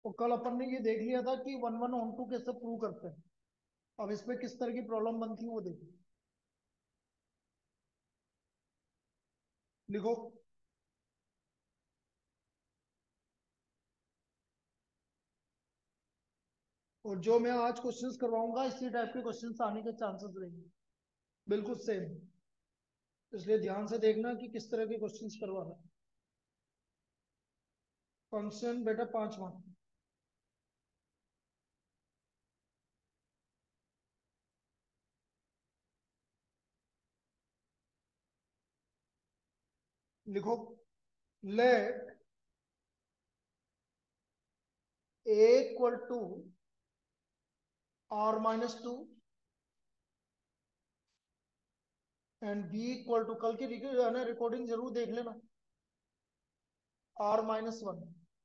तो कल अपन ने ये देख लिया था कि वन वन ऑन टू कैसे प्रूव करते हैं। अब इस पे किस तरह की प्रॉब्लम बनती है वो देखिए। लिखो। और जो मैं आज क्वेश्चंस करवाऊंगा इसी टाइप के क्वेश्चंस आने के चांसेस रहेंगे, बिल्कुल सेम। इसलिए ध्यान से देखना कि किस तरह के क्वेश्चंस करवा रहा है। फंक्शन बेटा 5 मार्क। लिखो। Let a equal to r-2 and b equal to, कल की रिकॉर्डिंग जरूर देख लेना, r-1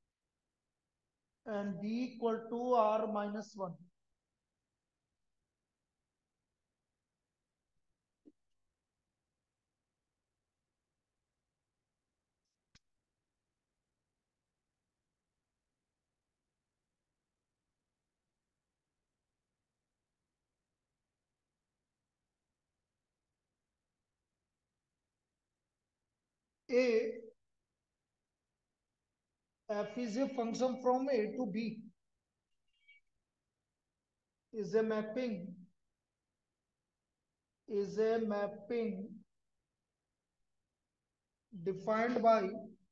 and b equal to r-1। a f is a function from a to b is a mapping defined by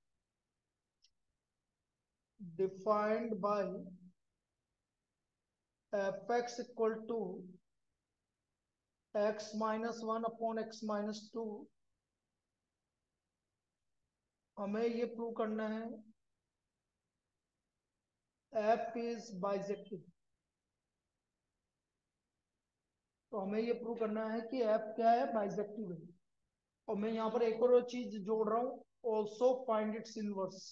fx equal to x-1 upon x-2। हमें ये prove करना है f is bijective. तो हमें ये प्रूव करना है कि f क्या है, बाइजेक्टिव है। और मैं यहाँ पर एक और चीज जोड़ रहा हूँ, also find its inverse.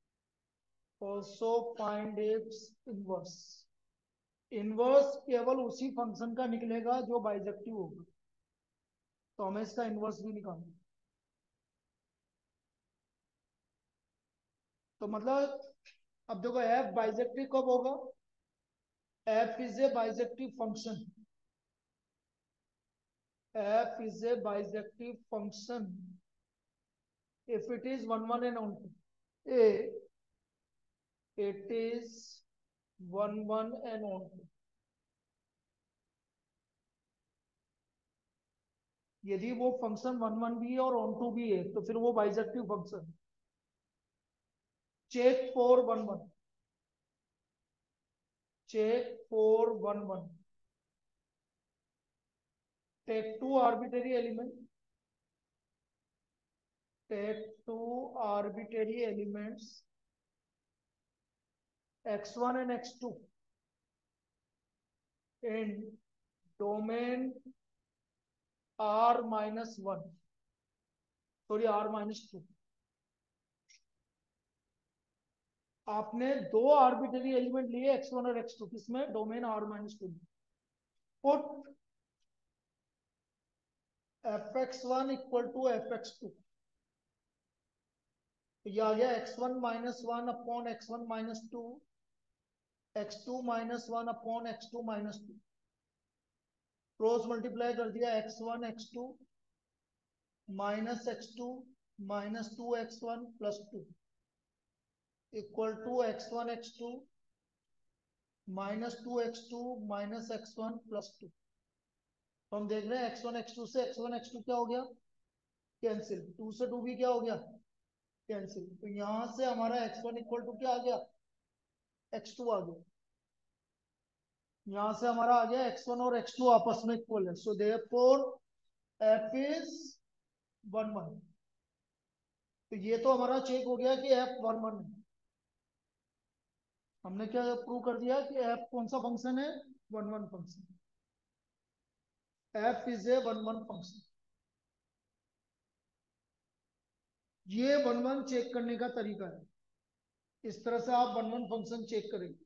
Inverse केवल उसी फंक्शन का निकलेगा जो बाइजेक्टिव होगा। तो हमें इसका इनवर्स भी निकालना है। तो मतलब अब देखो एफ बाइजेक्टिव कब होगा, f is a bijective function, f is a bijective function if it is 1 1 and on 2, a it is 1 1 and on 2। यदि वो फंक्शन 1 1 भी है और ऑन 2 भी है तो फिर वो bijective function. Check for 1 1, check for 1 1, take two arbitrary element, take two arbitrary elements x1 and x2 in domain r-1, sorry r-2। आपने दो आर्बिटरी एलिमेंट लिए x1 और x2 किसमें, domain r-2। Put fx1 equal to fx2। तो ये आ गया x1-1 upon x1-2, x2-1 upon x2-2। Cross multiply कर दिया x1 x2 minus x2 minus 2x1 plus 2 equal to x1 x2 minus 2x2 minus x1 plus 2। तो हम देख रहे हैं x1 x2 से x1 x2 क्या हो गया, कैंसिल। 2 से 2 भी क्या हो गया, कैंसिल। तो यहां से हमारा x1 इक्वल टू क्या आ गया, x2 आ गया। यहां से हमारा आ गया x1 और x2 आपस में इक्वल है, सो देयरफॉर f इज 1 1। तो ये तो हमारा चेक हो गया कि f 1 1 है। हमने क्या प्रूव कर दिया कि f कौन सा फंक्शन है, 1 1 function. f is a 1 1 function. ये 1 1 चेक करने का तरीका है, इस तरह से आप 1 1 फंक्शन चेक करेंगे।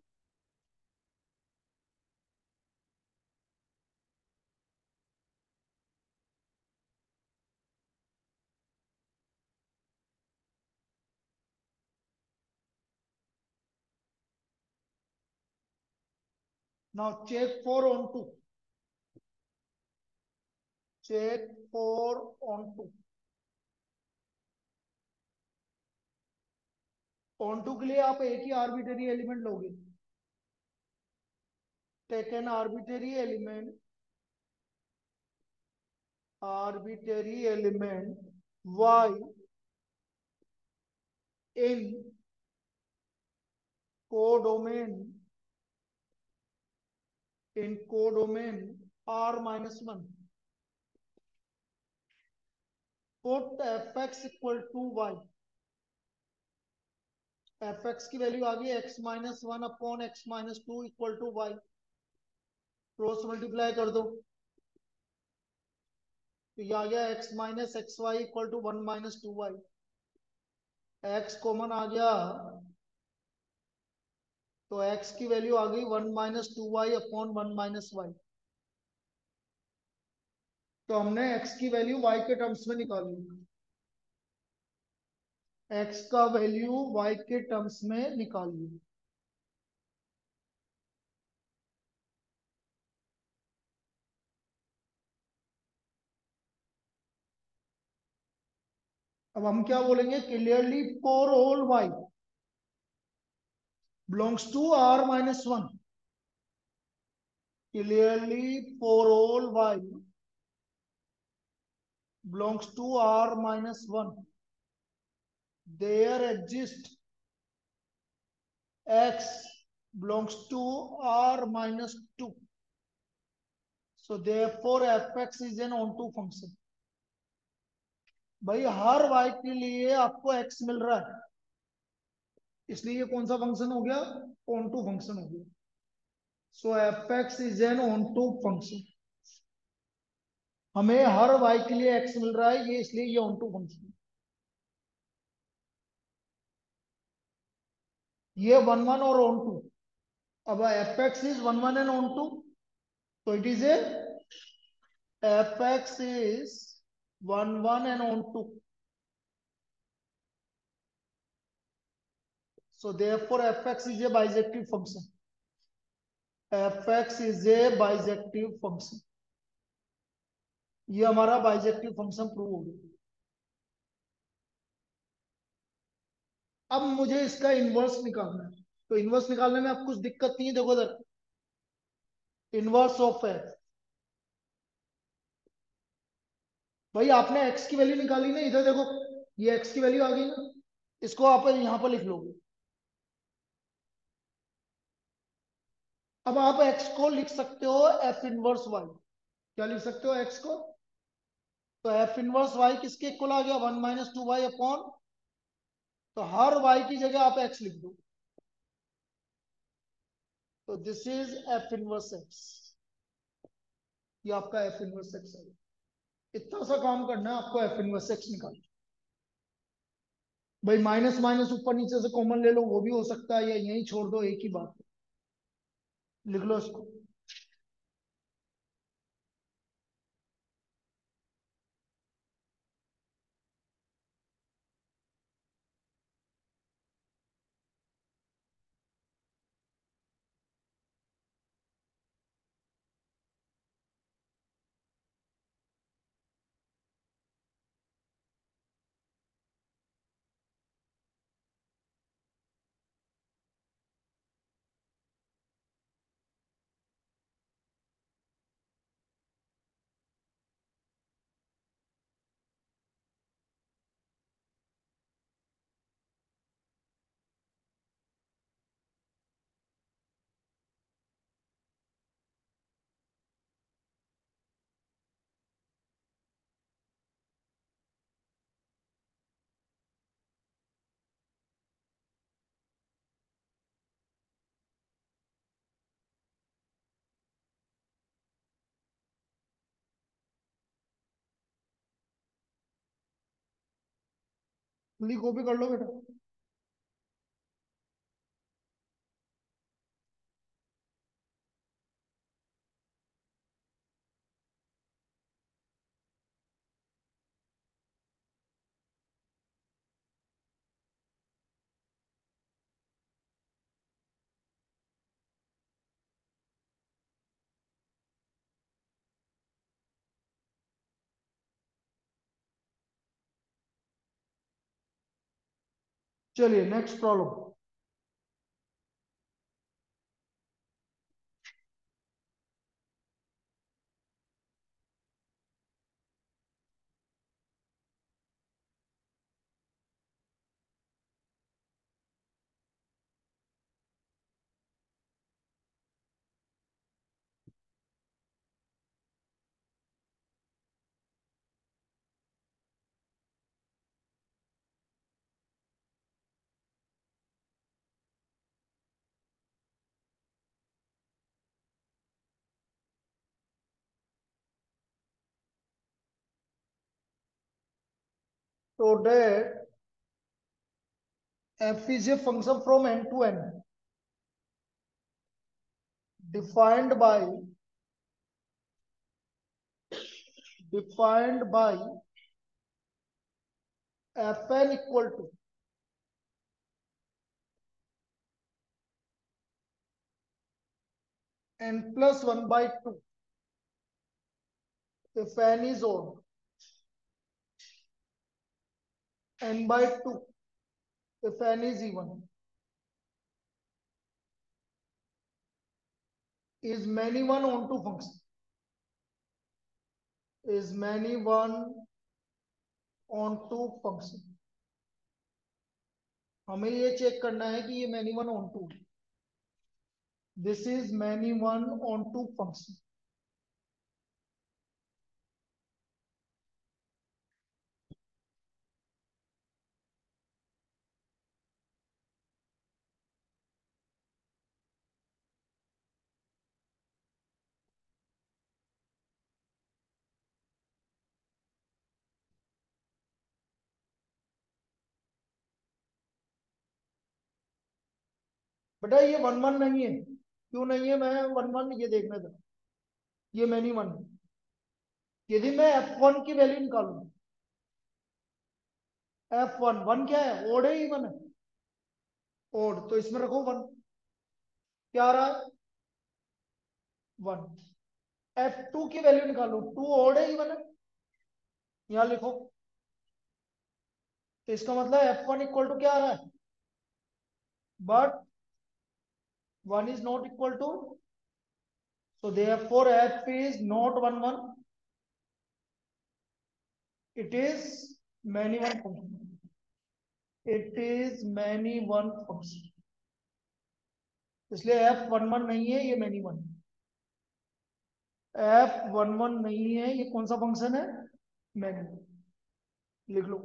Now check for onto. Check for onto. onto के लिए आप एक ही आर्बिटरी एलिमेंट लोगे. Take an arbitrary element. Arbitrary element y in codomain r minus 1. Put fx equal to y. fx की वैल्यू आ गई x minus 1 upon x minus 2 equal to y. Cross multiply कर दो तो ये आ गया x minus x y equal to 1 minus 2y. x common आ गया तो x की वैल्यू आ गई 1 minus 2y upon 1 minus Y. तो हमने x की वैल्यू y के टर्म्स में निकाली. x का वैल्यू y के टर्म्स में निकालिए. अब हम क्या बोलेंगे clearly for all y belongs to r minus 1. Clearly for all y belongs to r minus 1. There exists x belongs to r minus 2. So therefore fx is an onto function. भाई हर y के लिए आपको x मिल रहा है इसलिए ये कौन सा फंक्शन हो गया onto फंक्शन हो गया. So fx is an onto function. हमें हर y के लिए x मिल रहा है ये इसलिए ये onto फंक्शन. ये 1 1 और onto. अब fx is 1 1 and onto so it is a fx is 1 1 and onto. So therefore fx is a bijective function. fx is a bijective function. ये हमारा बाइजेक्टिव फंक्शन प्रूव हो गया. अब मुझे इसका इनवर्स निकालना है तो इनवर्स निकालने में अब कुछ दिक्कत नहीं है. देखो इधर इनवर्स ऑफ एक्स. भाई आपने एक्स की वैल्यू निकाली ना इधर देखो ये एक्स की वैल्यू आ गई ना इसको आप यहां पर लिख लोगे. अब आप एक्स को लिख सकते हो एफ इनवर्स वाई. क्या लिख सकते हो एक्स को तो एफ इनवर्स वाई किसके इक्वल आ गया 1 माइनस 2y अपॉन. तो हर y की जगह आप x लिख दो. तो this is f inverse x. ये आपका एफ इनवर्स एक्स है. इतना सा काम करना है आपको एफ इनवर्स एक्स निकालना. भाई माइनस माइनस ऊपर नीचे से कॉमन ले लो वो भी हो सकता है या यही छोड़ दो एक ही बात. लिख लो इसको. जल्दी कॉपी कर लो बेटा. चलिए next problem. So that f is a function from n to n defined by fn equal to n plus 1 by 2 if n is odd, n by 2 if n is even, is many one onto function, is many one onto function। हमें ये check करना है कि ये many one onto, this is many one onto function। बेटा ये one one नहीं है, क्यों नहीं है? मैं वन वन ये देखना था, ये मैनी वन। यदि मैं f1 की वैल्यू निकालू, f1 वन क्या है? ओड है इवन है? ओड, तो इसमें रखो वन। क्या आ रहा है? वन। f2 की वैल्यू निकालो, टू ओड है इवन है? यहां लिखो। तो इसका मतलब f1 इक्वल टू क्या आ रहा है? But one is not equal to, so therefore f is not 1 1, it is many one function, it is many one function। इसलिए f11 नहीं है, ये many one। f11 नहीं है, ये कौन सा फंक्शन है? many। लिख लो।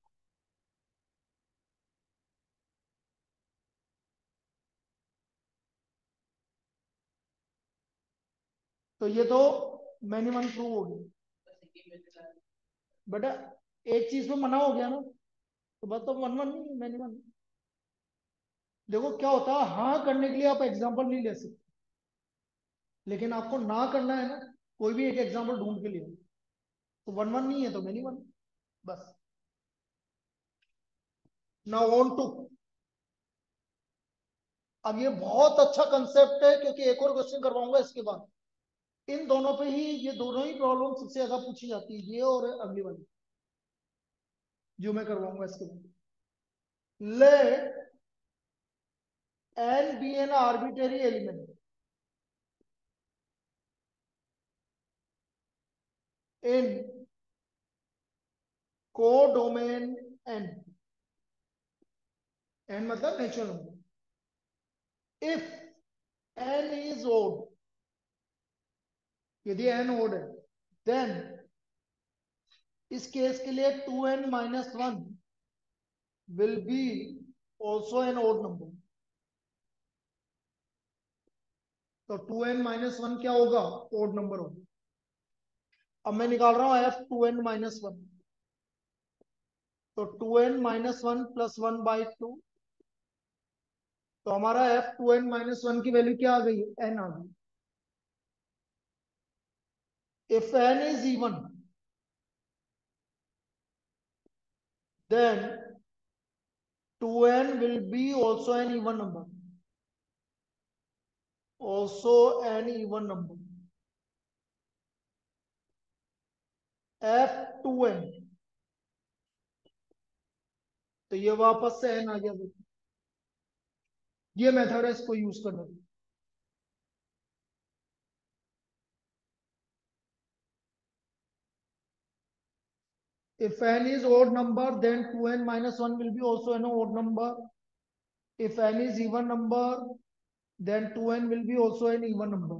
तो ये तो many one प्रूव हो गया बेटा। एक चीज में मना हो गया ना, तो बस तो वन वन नहीं, many one। देखो क्या होता है, हाँ करने के लिए आप एग्जाम्पल नहीं ले सकते, लेकिन आपको ना करना है ना, कोई भी एक एग्जाम्पल ढूंढ के लिए, तो वन वन नहीं है तो many one, बस। Now onto. अब ये बहुत अच्छा कंसेप्ट है, क्योंकि एक और क्वेश्चन करवाऊंगा इसके बाद। इन दोनों पे ही, ये दोनों ही प्रॉब्लम सबसे ज्यादा पूछी जाती है, ये और अगली वाली जो मैं करवाऊंगा इसके बाद। Let n be an arbitrary element in codomain n, n मतलब natural number. If n is odd, यदि n odd है, देन इस केस के लिए 2n minus 1 will be also an odd number। तो 2n minus 1 क्या होगा? odd नंबर होगा। अब मैं निकाल रहा हूं f 2n minus 1, तो 2n minus 1 plus 1 by 2, तो हमारा f 2n minus 1 की वैल्यू क्या आ गई? n आ गई। If n is even, then 2n will be also an even number, also an even number। f2n, तो ये वापस से n आ गया। देखो ये मेथड है, इसको यूज करने का। If n is odd number, then 2n minus 1 will be also an odd number. If n is even number, then 2n will be also an even number.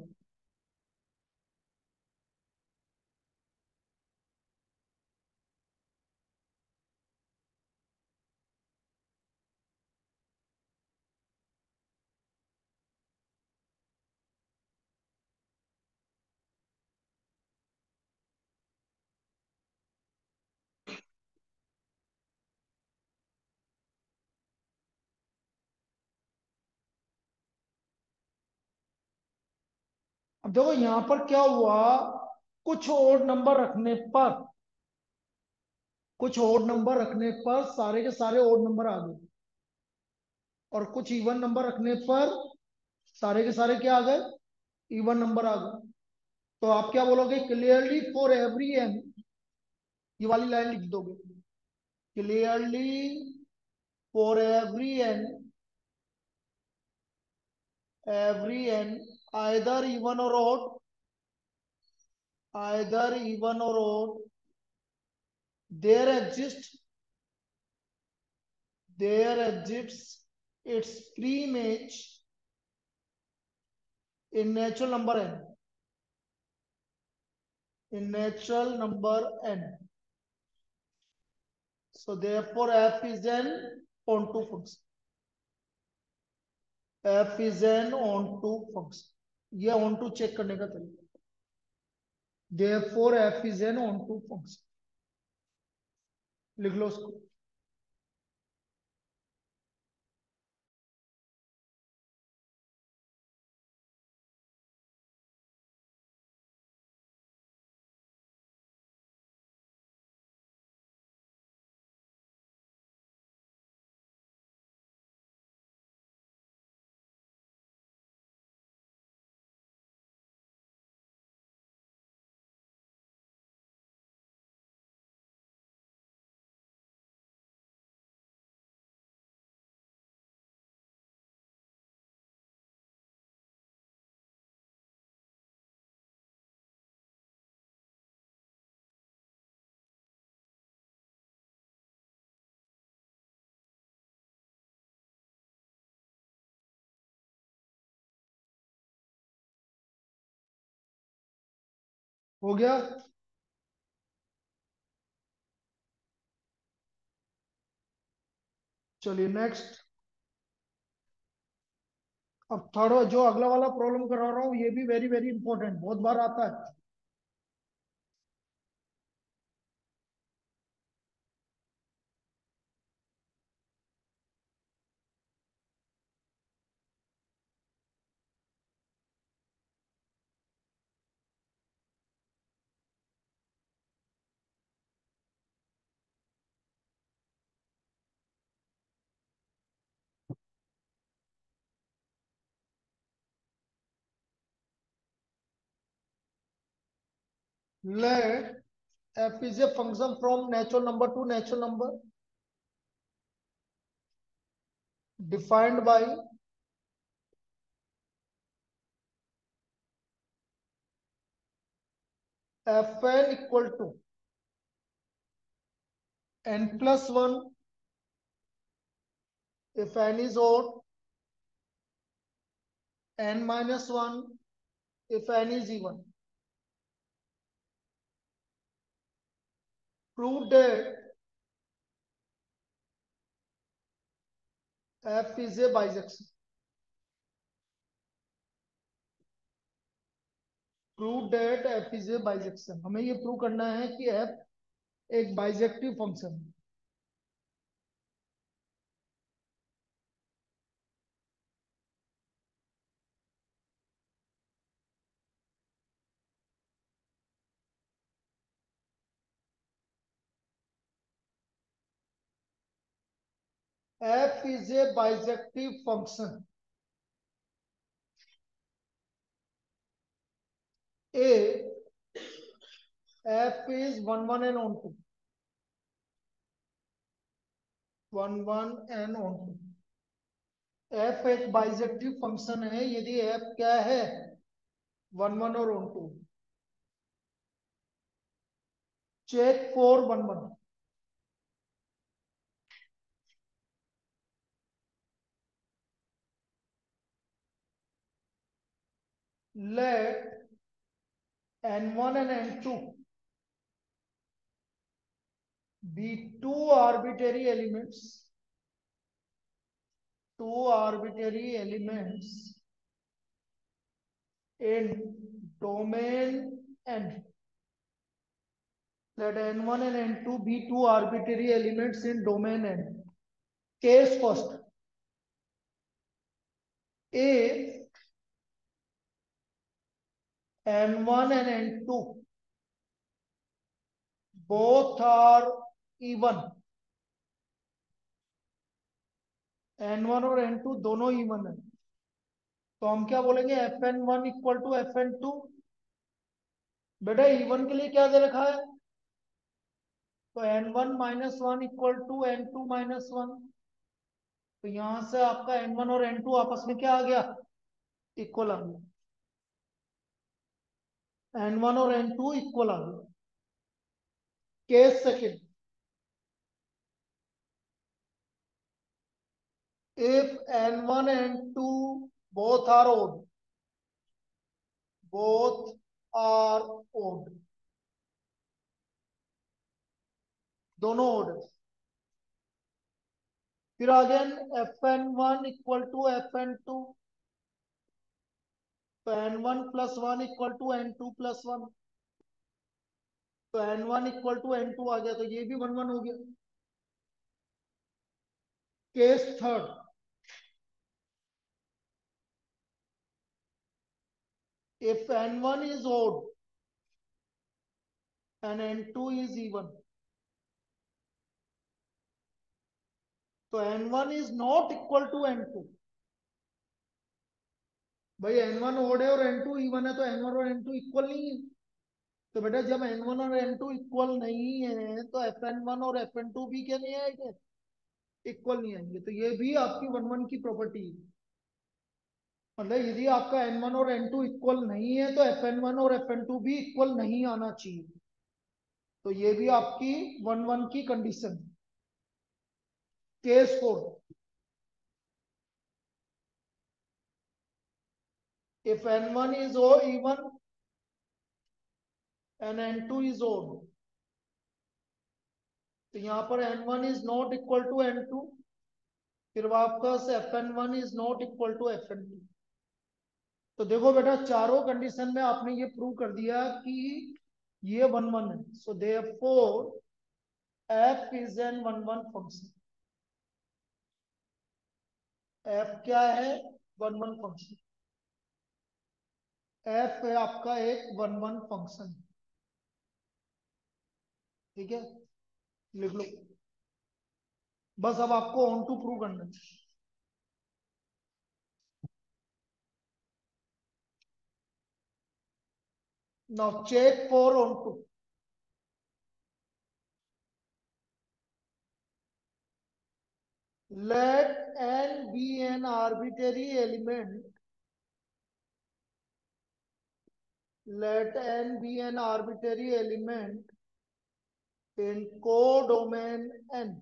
अब देखो यहां पर क्या हुआ, कुछ ओड नंबर रखने पर, कुछ ओड नंबर रखने पर सारे के सारे ओड नंबर आ गए, और कुछ इवन नंबर रखने पर सारे के सारे क्या आ गए, इवन नंबर आ गए। तो आप क्या बोलोगे, क्लियरली फॉर एवरी एन, ये वाली लाइन लिख दोगे, clearly for every n either even और odd, either even or odd, there exists its pre-image in natural number n, in natural number n. So therefore f is an onto function, f is an onto function। ये onto check करने का तरीका, therefore f is an onto function, लिख लो उसको। हो गया। चलिए next. अब थर्ड जो अगला वाला प्रॉब्लम करा रहा हूं, ये भी वेरी वेरी इंपॉर्टेंट, बहुत बार आता है। Let f is a function from natural number to natural number defined by fn equal to n plus 1 if n is odd, n minus 1 if n is even. Prove that f is a bisection. Prove that f is a bisection। हमें ये prove करना है कि f एक bijective function है। f is a bisective function a, f is 1 1 and on 2, 1 1 n onto. F एक bijective function है यदि एफ क्या है 1 1 और onto. Check for 1 1। Let n1 and n2 be two arbitrary elements in domain n. Let n1 and n2 be two arbitrary elements in domain n. Case first. If n1 and n2 both are even, n1 और n2 दोनों even है, तो हम क्या बोलेंगे fn1 equal to fn2। बेटा even के लिए क्या दे रखा है, तो n1 minus one equal to n2 minus one. तो यहां से आपका n1 और n2 आपस में क्या आ गया, इक्वल आ गया। n1 और n2 इक्वल आ गया। Case second, if n1 and 2 both are odd, दोनों odd है। फिर again fn1 equal to fn2, तो n1 plus one equal to n2 plus one, तो n1 इक्वल टू n2 आ गया, तो ये भी 1 1 हो गया। Case third, if n1 is odd and n2 is even, तो n1 is not equal to n2। भाई n1 ओड है और n2 इवन है, तो n1 और n2 इक्वल नहीं है। तो बेटा जब n1 और n2 इक्वल नहीं है तो fn1 और fn2 भी क्या नहीं आएंगे, इक्वल नहीं आएंगे। तो ये भी आपकी 1 1 की प्रॉपर्टी है। मतलब यदि आपका n1 और n2 इक्वल नहीं है तो fn1 और fn2 भी इक्वल नहीं आना चाहिए। तो ये भी आपकी 1 1 की condition. Case four, if n1 is even and n2 is odd, तो यहां पर n1 is not equal to n2, फिर वापस fn1 is not equal to fn2। तो देखो बेटा चारों कंडीशन में आपने ये प्रूव कर दिया कि ये 1 1 है। So therefore f is an 1 1 function. f क्या है, 1 1 फंक्शन। f है आपका एक 1 1 फंक्शन। ठीक है, लिख लो। बस अब आपको ऑन टू प्रूव करना है। Now check for onto. Let n be an arbitrary element. Let n be an arbitrary element in codomain n.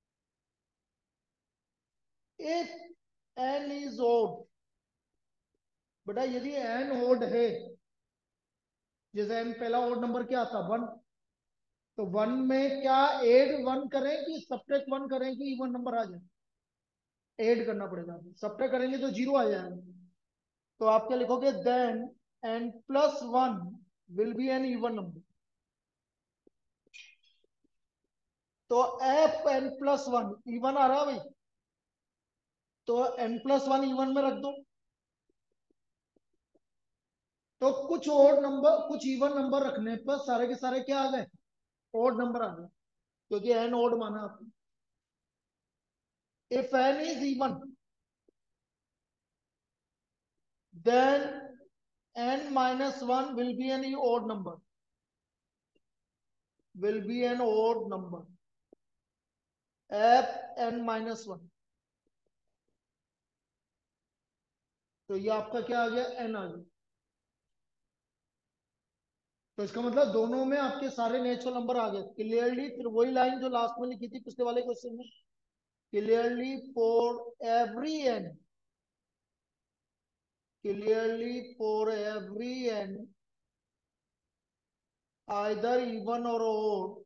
If n is odd, बेटा यदि n odd है, जैसे n पहला odd नंबर क्या था 1, तो 1 में क्या एड 1 करें कि सब्ट्रैक्ट 1 करें कि इवन नंबर आ जाए, ऐड करना पड़ेगा। सब्ट्रैक्ट करेंगे तो जीरो आ जाएगा। तो आप क्या लिखोगे, then n plus one will be an even number. तो f n plus one even आ रहा भाई, तो n प्लस वन इवन में रख दो। तो कुछ ओड नंबर कुछ इवन नंबर रखने पर सारे के सारे क्या आ गए, ओड नंबर आ गए, क्योंकि n ओड माना आपने। If n is even then n minus 1 will be an odd number, will be an odd number। F n minus one, तो ये आपका क्या आ गया, एन आ गया। तो इसका मतलब दोनों में आपके सारे नेचुरल नंबर आ गए क्लियरली। फिर वही लाइन जो लास्ट में लिखी थी पिछले वाले क्वेश्चन में, clearly for every n, clearly for every n either even और odd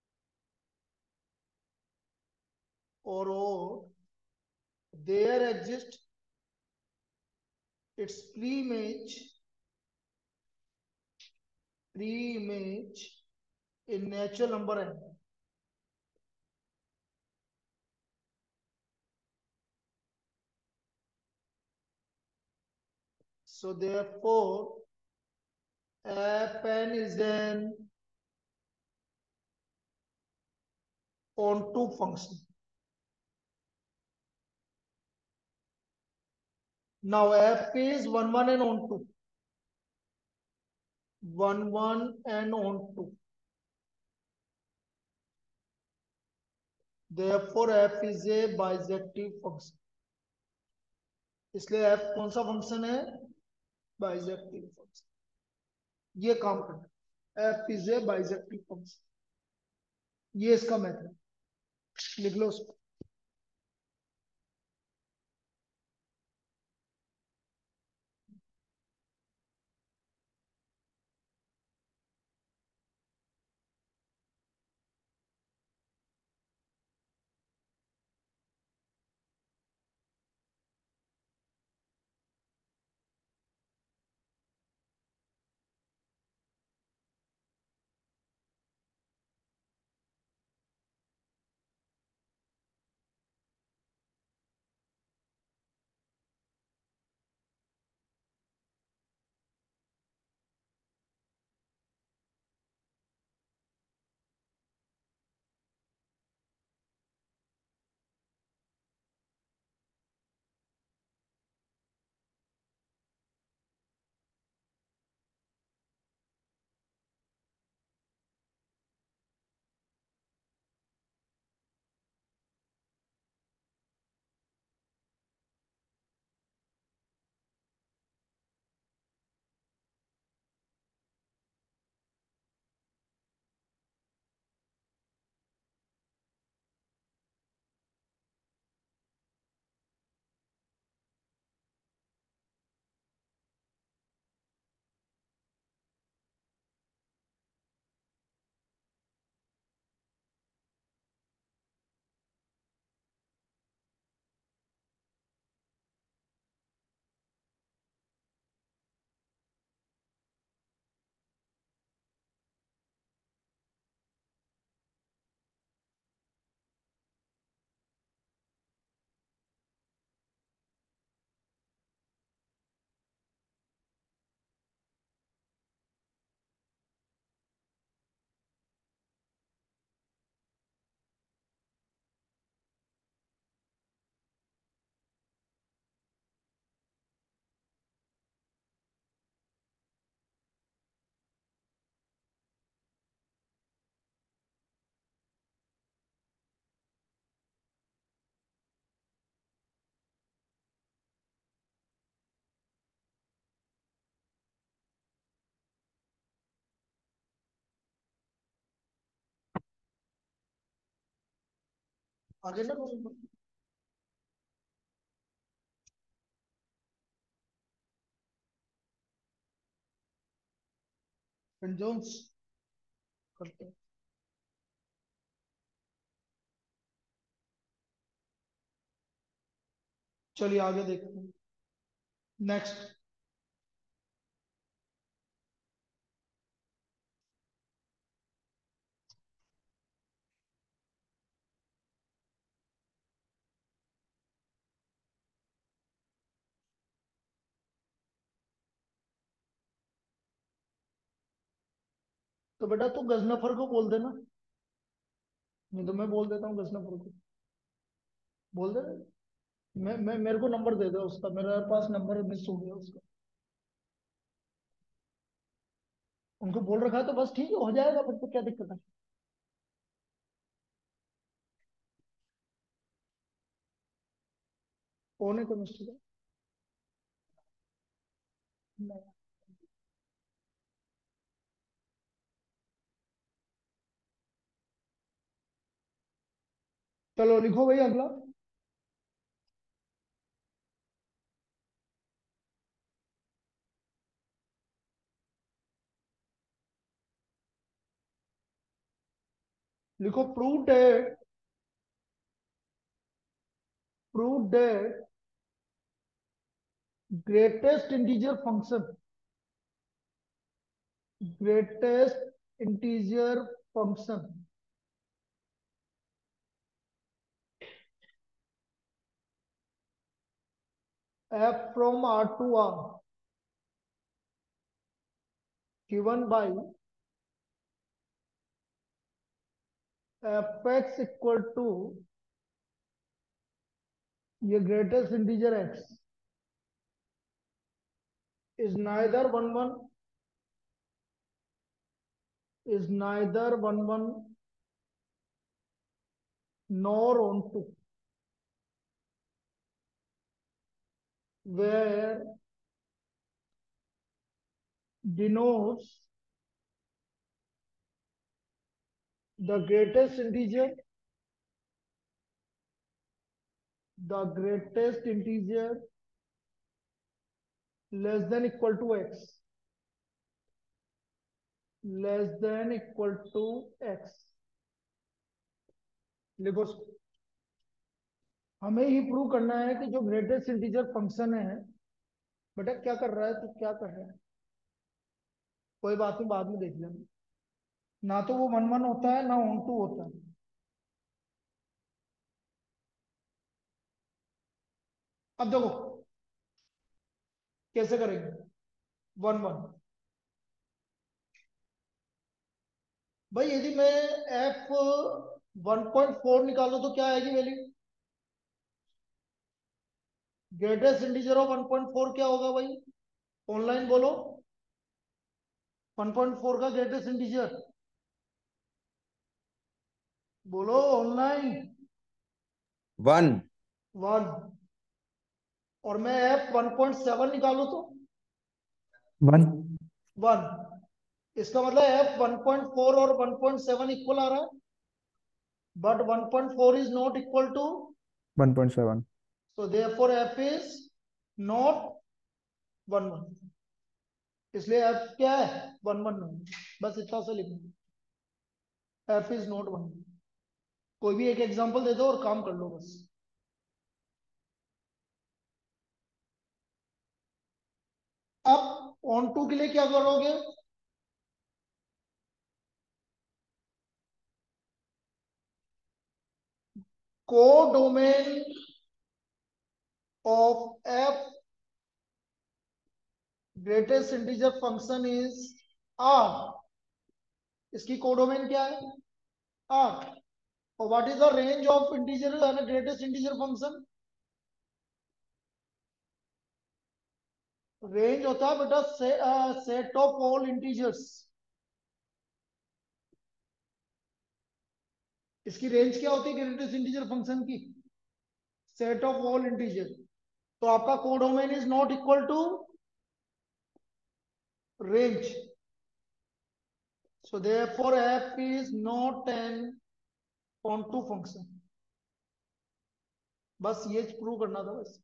or odd, there exists its pre-image in natural number n. So therefore, Fn is an onto function. Now f is 1 1 and onto, 1 1 and onto. Therefore, f is a bijective function. इसलिए f कौन सा function है, bijective function. ये काम करना, f is a bijective function, ये इसका method, लिख लो उसको। आगे ना कंजोन्स करते हैं। चलिए आगे देखते हैं, नेक्स्ट। तो बेटा तू गजनफर को बोल देना, नहीं तो मैं बोल देता हूँ गजनफर को, बोल दे। मैं मेरे को नंबर दे दे उसका, मेरे पास नंबर मिस हो गया उसका। उनको बोल रखा है तो बस ठीक है, हो जाएगा, फिर तो क्या दिक्कत है। कौन है केमिस्ट्री का? चलो लिखो भाई अगला। लिखो prove that greatest integer function, greatest integer function f from R to R given by fx equal to ये greatest integer x is neither 1 1 is neither 1 1 nor onto, where denotes the greatest integer, the greatest integer less than equal to x, less than equal to x। लिखो उसको। हमें ही prove करना है कि जो greatest integer function है, बेटा क्या कर रहा है तो क्या कर रहा है, कोई बात नहीं बाद में देख लेंगे। ना तो वो 1 1 होता है ना ऑन टू होता है। अब देखो कैसे करेंगे। 1 1 भाई यदि मैं f 1.4 निकालू तो क्या आएगी वैल्यू? ग्रेटेस्ट इंटीजर ऑफ 1.4 क्या होगा भाई? ऑनलाइन बोलो। 1.4 का ग्रेटेस्ट इंटीजर बोलो ऑनलाइन। 1। 1। और मैं f 1.7 निकालू तो 1। 1। इसका मतलब f 1.4 और 1.7 इक्वल आ रहा है, but 1.4 is not equal to 1.7। So therefore f is not 1 1। इसलिए f क्या है? 1 1 नहीं। बस इतना सा लिखना, f इज नॉट 1। कोई भी एक एग्जांपल दे दो और काम कर लो बस। अब ऑन टू के लिए क्या करोगे? Codomain of f greatest integer function is r। इसकी कोडोमेन क्या है? r। और what is the range of integer greatest integer function? Range होता है बेटा सेट ऑफ ऑल इंटीजर्स। इसकी रेंज क्या होती है ग्रेटेस्ट इंटीजर फंक्शन की? Set of all integer. तो आपका codomain is not equal to range, so therefore f is not an onto function। बस ये प्रूव करना था बस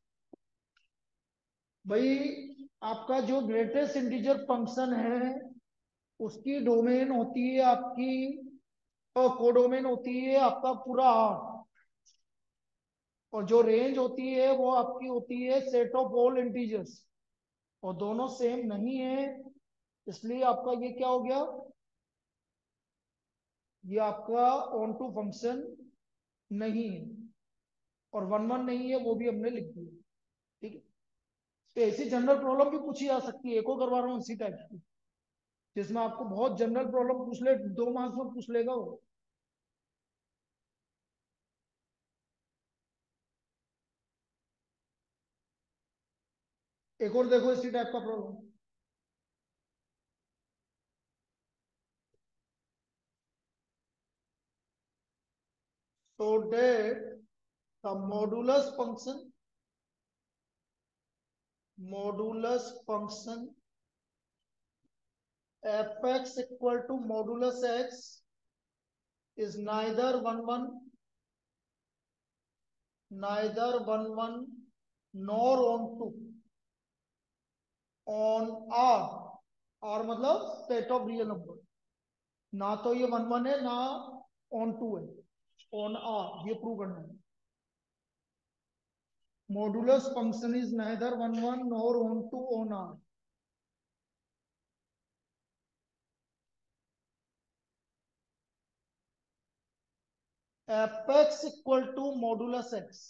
भाई। आपका जो ग्रेटेस्ट इंटीजर फंक्शन है उसकी डोमेन होती है आपकी, और कोडोमेन होती है आपका पूरा R, और जो रेंज होती है वो आपकी होती है सेट ऑफ ऑल इंटीजर्स, और दोनों सेम नहीं है। इसलिए आपका ये क्या हो गया? ये आपका ऑन टू फंक्शन नहीं है, और 1 1 नहीं है वो भी हमने लिख दिया। ठीक है। तो ऐसी जनरल प्रॉब्लम भी पूछी जा सकती है, एक और करवा रहा हूँ इसी टाइप की, जिसमें आपको बहुत जनरल प्रॉब्लम पूछ ले, 2 मार्क्स में पूछ लेगा वो। एक और देखो इसी टाइप का problem. so that the modulus function modulus function fx equal to modulus x is neither 1 1 nor on 2 on r मतलब सेट ऑफ रियल नंबर, ना तो ये 1 1 है ना ऑन 2 है, ऑन आर, ये प्रूव करना है। Modulus function is neither 1 1 nor on 2 on r। fx equal to modulus x,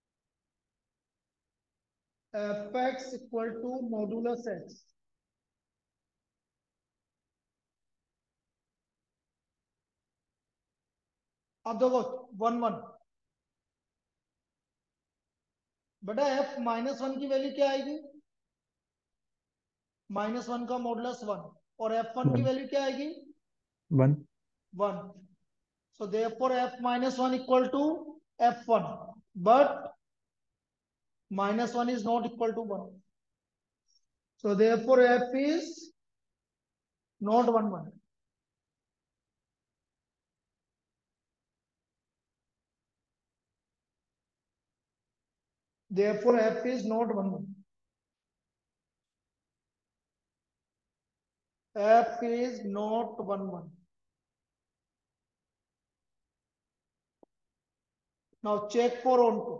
fx equal to modulus x। अब देखो 1 1 बेटा, f -1 की वैल्यू क्या आएगी? -1 का मॉडुलस 1, और f1 की 1 वैल्यू क्या आएगी? 1 1। So therefore f -1 equal to f1, but -1 is not equal to 1. So therefore f is not 1 1. Therefore f is not 1 1. F is not 1 1. Now check for onto.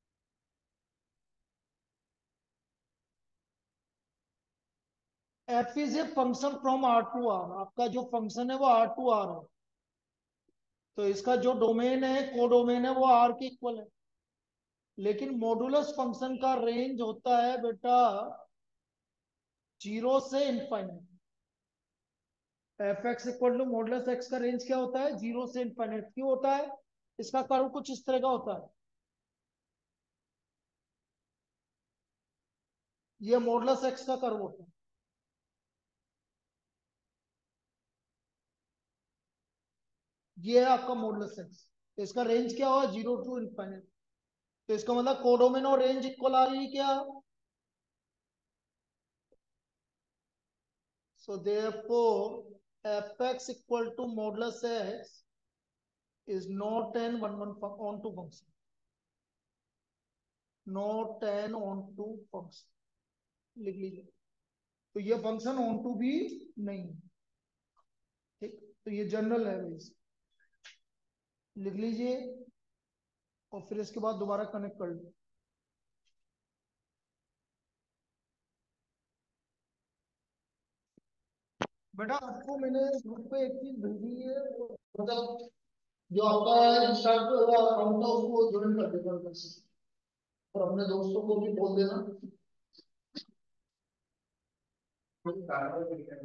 F is a function from R to R। आपका जो function है वो R to R है, तो इसका जो domain है, को डोमेन है, वो R के इक्वल है। लेकिन मॉडुलस फंक्शन का रेंज होता है बेटा 0 से infinite. F x equal to modulus x का रेंज क्या होता है? 0 से इनफाइनाइट। क्यों होता है? इसका कर्व कुछ इस तरह का होता है। ये मॉडुलस एक्स का कर्व होता है। ये है आपका मॉडुलस एक्स, तो इसका रेंज क्या होगा? 0 टू इनफाइनाइट। तो इसका मतलब कोडोमेन और रेंज इक्वल आ रही है क्या? So therefore f x equal to modulus x is not an 1 1 onto function, not an onto function। लिख लीजिए। तो ये फंक्शन ऑन टू भी नहीं है, ठीक। तो ये जनरल है वैसे, लिख लीजिए और फिर इसके बाद दोबारा कनेक्ट कर लो। बेटा आपको मैंने ग्रुप पे एक चीज भेजी है, मतलब जो आपका इंस्टाग्राम अकाउंट है उसको ज्वाइन कर देना बस, और अपने दोस्तों को भी बोल देना।